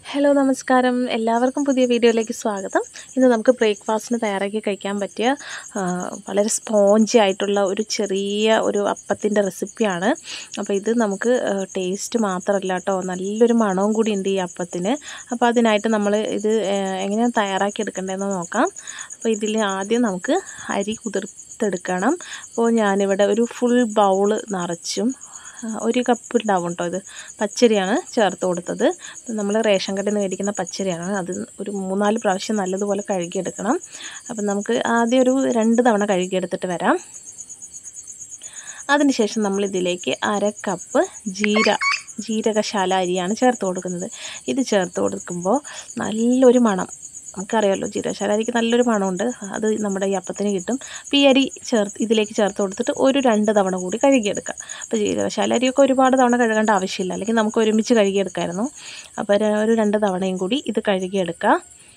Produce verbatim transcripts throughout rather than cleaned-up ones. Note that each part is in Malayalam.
ഹലോ നമസ്കാരം എല്ലാവർക്കും പുതിയ വീഡിയോയിലേക്ക് സ്വാഗതം. ഇന്ന് നമുക്ക് ബ്രേക്ക്ഫാസ്റ്റിന് തയ്യാറാക്കി കഴിക്കാൻ പറ്റിയ വളരെ സ്പോഞ്ചി ആയിട്ടുള്ള ഒരു ചെറിയ ഒരു അപ്പത്തിൻ്റെ റെസിപ്പിയാണ്. അപ്പോൾ ഇത് നമുക്ക് ടേസ്റ്റ് മാത്രമല്ല കേട്ടോ, നല്ലൊരു മണവും കൂടി ഉണ്ട് ഈ അപ്പത്തിന്. അപ്പോൾ അതിനായിട്ട് നമ്മൾ ഇത് എങ്ങനെയാണ് തയ്യാറാക്കി എടുക്കേണ്ടതെന്ന് നോക്കാം. അപ്പോൾ ഇതിൽ ആദ്യം നമുക്ക് അരി കുതിർത്തെടുക്കണം. അപ്പോൾ ഞാനിവിടെ ഒരു ഫുൾ ബൗൾ നിറച്ചും ഒരു കപ്പ് ഉണ്ടാവും കേട്ടോ, ഇത് പച്ചരിയാണ് ചേർത്ത് കൊടുത്തത്. നമ്മൾ റേഷൻ കടയിൽ നിന്ന് മേടിക്കുന്ന പച്ചരിയാണ്. അത് ഒരു മൂന്നാല് പ്രാവശ്യം നല്ലതുപോലെ കഴുകിയെടുക്കണം. അപ്പം നമുക്ക് ആദ്യം ഒരു രണ്ട് തവണ കഴുകിയെടുത്തിട്ട് വരാം. അതിനുശേഷം നമ്മൾ ഇതിലേക്ക് അര കപ്പ് ജീര ജീരകശാല അരിയാണ് ചേർത്ത് കൊടുക്കുന്നത്. ഇത് ചേർത്ത് കൊടുക്കുമ്പോൾ നല്ലൊരു മണം, നമുക്കറിയാമല്ലോ ജീരകശാല അരിക്ക് നല്ലൊരു മണമുണ്ട്, അത് നമ്മുടെ ഈ അപ്പത്തിന് കിട്ടും. അപ്പോൾ ഈ അരി ചേർത്ത് ഇതിലേക്ക് ചേർത്ത് കൊടുത്തിട്ട് ഒരു രണ്ട് തവണ കൂടി കഴുകിയെടുക്കാം. അപ്പോൾ ജീരകശാല അരിയൊക്കെ ഒരുപാട് തവണ കഴുകേണ്ട ആവശ്യമില്ല, അല്ലെങ്കിൽ നമുക്ക് ഒരുമിച്ച് കഴുകിയെടുക്കാമായിരുന്നു. അപ്പോൾ ഒരു രണ്ട് തവണയും കൂടി ഇത് കഴുകിയെടുക്കുക.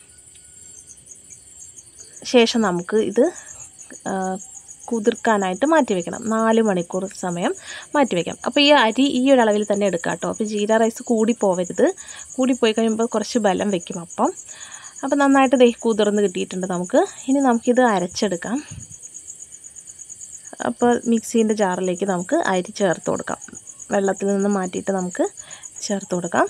ശേഷം നമുക്ക് ഇത് കുതിർക്കാനായിട്ട് മാറ്റി വയ്ക്കണം. നാല് മണിക്കൂർ സമയം മാറ്റി വയ്ക്കാം. അപ്പോൾ ഈ അരി ഈ ഒരു അളവിൽ തന്നെ എടുക്കാം കേട്ടോ. അപ്പോൾ ജീര റൈസ് കൂടി പോവരുത്, കൂടിപ്പോയി കഴിയുമ്പോൾ കുറച്ച് ബലം വയ്ക്കും അപ്പം. അപ്പോൾ നന്നായിട്ട് ദേ കുതിർന്ന് കിട്ടിയിട്ടുണ്ട് നമുക്ക്. ഇനി നമുക്കിത് അരച്ചെടുക്കാം. അപ്പോൾ മിക്സീൻ്റെ ജാറിലേക്ക് നമുക്ക് അരി ചേർത്ത് കൊടുക്കാം. വെള്ളത്തിൽ നിന്ന് മാറ്റിയിട്ട് നമുക്ക് ചേർത്ത് കൊടുക്കാം.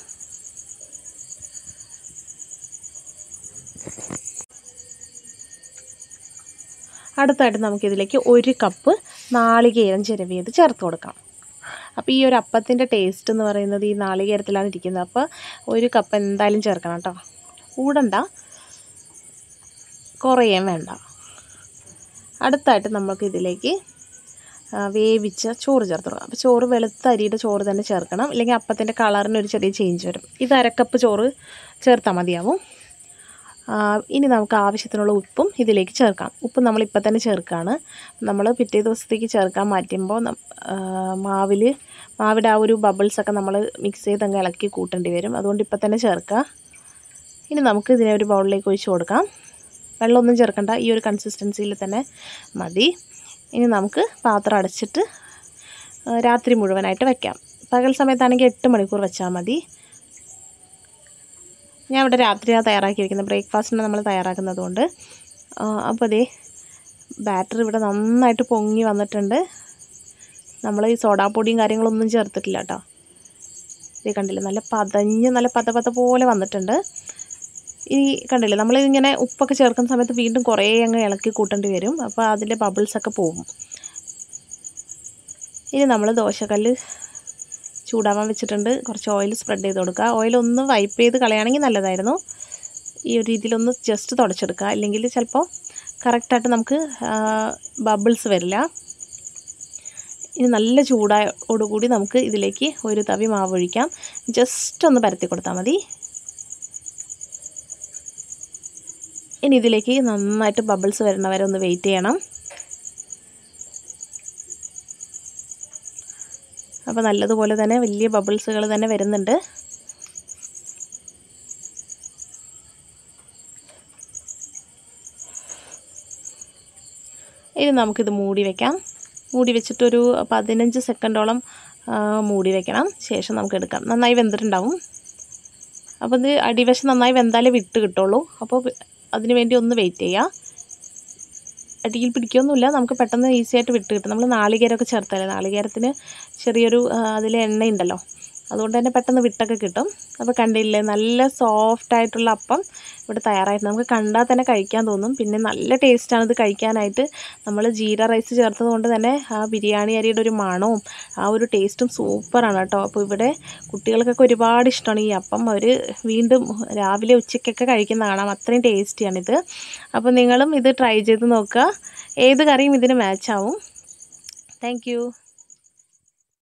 അടുത്തായിട്ട് നമുക്കിതിലേക്ക് ഒരു കപ്പ് നാളികേരം ചിരവിയത് ചേർത്ത് കൊടുക്കാം. അപ്പോൾ ഈ ഒരു അപ്പത്തിൻ്റെ ടേസ്റ്റ് എന്ന് പറയുന്നത് ഈ നാളികേരത്തിലാണ് ഇരിക്കുന്നത്. അപ്പോൾ ഒരു കപ്പ് എന്തായാലും ചേർക്കണം കേട്ടോ, കൂടണ്ട, കുറയാൻ വേണ്ട. അടുത്തായിട്ട് നമുക്ക് ഇതിലേക്ക് വേവിച്ച ചോറ് ചേർത്ത് കൊടുക്കാം. അപ്പോൾ ചോറ് വെളുത്ത അരിയുടെ ചോറ് തന്നെ ചേർക്കണം, ഇല്ലെങ്കിൽ അപ്പത്തിൻ്റെ കളറിന് ഒരു ചെറിയ ചേഞ്ച് വരും. ഇത് അരക്കപ്പ് ചോറ് ചേർത്താൽ മതിയാവും. ഇനി നമുക്ക് ആവശ്യത്തിനുള്ള ഉപ്പും ഇതിലേക്ക് ചേർക്കാം. ഉപ്പ് നമ്മളിപ്പോൾ തന്നെ ചേർക്കുകയാണ്. നമ്മൾ പിറ്റേ ദിവസത്തേക്ക് ചേർക്കാൻ മാറ്റുമ്പോൾ മാവിൽ മാവിൻ്റെ ആ ഒരു ബബിൾസൊക്കെ നമ്മൾ മിക്സ് ചെയ്ത് അങ്ങ് ഇളക്കി കൂട്ടേണ്ടി വരും. അതുകൊണ്ട് ഇപ്പോൾ തന്നെ ചേർക്കുക. ഇനി നമുക്ക് ഇതിനെ ഒരു ബൗളിലേക്ക് ഒഴിച്ച് കൊടുക്കാം. വെള്ളമൊന്നും ചേർക്കണ്ട, ഈ ഒരു കൺസിസ്റ്റൻസിയിൽ തന്നെ മതി. ഇനി നമുക്ക് പാത്രം അടച്ചിട്ട് രാത്രി മുഴുവനായിട്ട് വയ്ക്കാം. പകൽ സമയത്താണെങ്കിൽ എട്ട് മണിക്കൂർ വെച്ചാൽ മതി. ഞാൻ ഇവിടെ രാത്രിയാണ് തയ്യാറാക്കി വയ്ക്കുന്നത്, ബ്രേക്ക്ഫാസ്റ്റിന് നമ്മൾ തയ്യാറാക്കുന്നത് കൊണ്ട്. അപ്പോൾ അതേ ബാറ്റർ ഇവിടെ നന്നായിട്ട് പൊങ്ങി വന്നിട്ടുണ്ട്. നമ്മൾ ഈ സോഡാപ്പൊടിയും കാര്യങ്ങളൊന്നും ചേർത്തിട്ടില്ല കേട്ടോ. ഇത് കണ്ടില്ലേ, നല്ല പതഞ്ഞ് നല്ല പത പത പോലെ വന്നിട്ടുണ്ട്. ഇനി കണ്ടില്ലേ, നമ്മളിങ്ങനെ ഉപ്പൊക്കെ ചേർക്കുന്ന സമയത്ത് വീണ്ടും കുറേ അങ്ങ് ഇളക്കി കൂട്ടേണ്ടി വരും. അപ്പോൾ അതിൻ്റെ ബബിൾസൊക്കെ പോകും. ഇനി നമ്മൾ ദോശക്കല്ല് ചൂടാവാൻ വെച്ചിട്ടുണ്ട്. കുറച്ച് ഓയിൽ സ്പ്രെഡ് ചെയ്ത് കൊടുക്കുക. ഓയിലൊന്ന് വൈപ്പ് ചെയ്ത് കളയുകയാണെങ്കിൽ നല്ലതായിരുന്നു. ഈ ഒരു രീതിയിലൊന്ന് ജസ്റ്റ് തുടച്ചെടുക്കുക, അല്ലെങ്കിൽ ചിലപ്പോൾ കറക്റ്റായിട്ട് നമുക്ക് ബബിൾസ് വരില്ല. ഇനി നല്ല ചൂടോടുകൂടി നമുക്ക് ഇതിലേക്ക് ഒരു തവി മാവ് ഒഴിക്കാം. ജസ്റ്റ് ഒന്ന് പരത്തി കൊടുത്താൽ മതി. ഇനി ഇതിലേക്ക് നന്നായിട്ട് ബബിൾസ് വരുന്ന വരെ ഒന്ന് വെയിറ്റ് ചെയ്യണം. അപ്പോൾ നല്ലതുപോലെ തന്നെ വലിയ ബബിൾസുകൾ തന്നെ വരുന്നുണ്ട്. ഇനി നമുക്കിത് മൂടി വയ്ക്കാം. മൂടി വെച്ചിട്ടൊരു പതിനഞ്ച് സെക്കൻഡോളം മൂടി വയ്ക്കണം. ശേഷം നമുക്ക് എടുക്കാം. നന്നായി വെന്തിട്ടുണ്ടാവും. അപ്പോൾ ഇത് അടിവശം നന്നായി വെന്താലേ വിട്ട് കിട്ടുള്ളൂ. അപ്പോൾ അതിന് വേണ്ടി ഒന്ന് വെയിറ്റ് ചെയ്യുക. അടിയിൽ പിടിക്കുകയൊന്നുമില്ല, നമുക്ക് പെട്ടെന്ന് ഈസി ആയിട്ട് വിട്ട് കിട്ടും. നമ്മൾ നാളികേരമൊക്കെ ചേർത്തല്ലേ, നാളികേരത്തിന് ചെറിയൊരു അതിൽ എണ്ണയുണ്ടല്ലോ, അതുകൊണ്ട് തന്നെ പെട്ടെന്ന് വിട്ടൊക്കെ കിട്ടും. അപ്പോൾ കണ്ടില്ലേ, നല്ല സോഫ്റ്റായിട്ടുള്ള അപ്പം ഇവിടെ തയ്യാറായിട്ട് നമുക്ക് കണ്ടാൽ തന്നെ കഴിക്കാൻ തോന്നും. പിന്നെ നല്ല ടേസ്റ്റാണ് ഇത് കഴിക്കാനായിട്ട്. നമ്മൾ ജീര റൈസ് ചേർത്തത് കൊണ്ട് തന്നെ ആ ബിരിയാണി അരിയുടെ ഒരു മണവും ആ ഒരു ടേസ്റ്റും സൂപ്പറാണ് കേട്ടോ. അപ്പോൾ ഇവിടെ കുട്ടികൾക്കൊക്കെ ഒരുപാട് ഇഷ്ടമാണ് ഈ അപ്പം. അവർ വീണ്ടും രാവിലെ ഉച്ചയ്ക്കൊക്കെ കഴിക്കുന്ന കാണാം, അത്രയും ടേസ്റ്റിയാണിത്. അപ്പോൾ നിങ്ങളും ഇത് ട്രൈ ചെയ്ത് നോക്കുക. ഏത് കറിയും ഇതിന് മാച്ചാവും. Thank you.